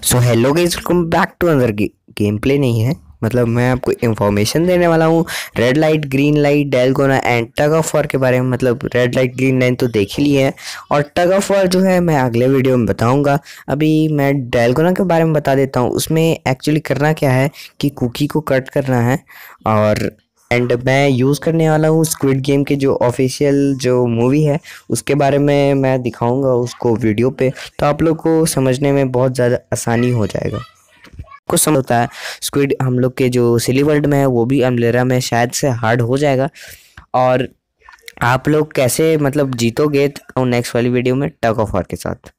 So hello guys, welcome back to another game play. नहीं है मतलब मैं आपको इंफॉर्मेशन देने वाला हूँ red light, green light, dalgona and tug of war के बारे में। मतलब रेड लाइट, ग्रीन लाइट तो देख ही लिए हैं और टग ऑफ वॉर जो है मैं अगले वीडियो में बताऊंगा। अभी मैं डेल्गोना के बारे में बता देता हूँ। उसमें एक्चुअली करना क्या है कि कुकी को कट करना है और मैं यूज़ करने वाला हूँ स्क्विड गेम के जो ऑफिशियल जो मूवी है उसके बारे में मैं दिखाऊंगा उसको वीडियो पे, तो आप लोग को समझने में बहुत ज़्यादा आसानी हो जाएगा। कुछ समझ होता है स्क्विड हम लोग के जो सिली वर्ल्ड में है वो भी अम्ब्रेला में शायद से हार्ड हो जाएगा। और आप लोग कैसे मतलब जीतोगे नेक्स्ट वाली वीडियो में टग ऑफ वॉर के साथ।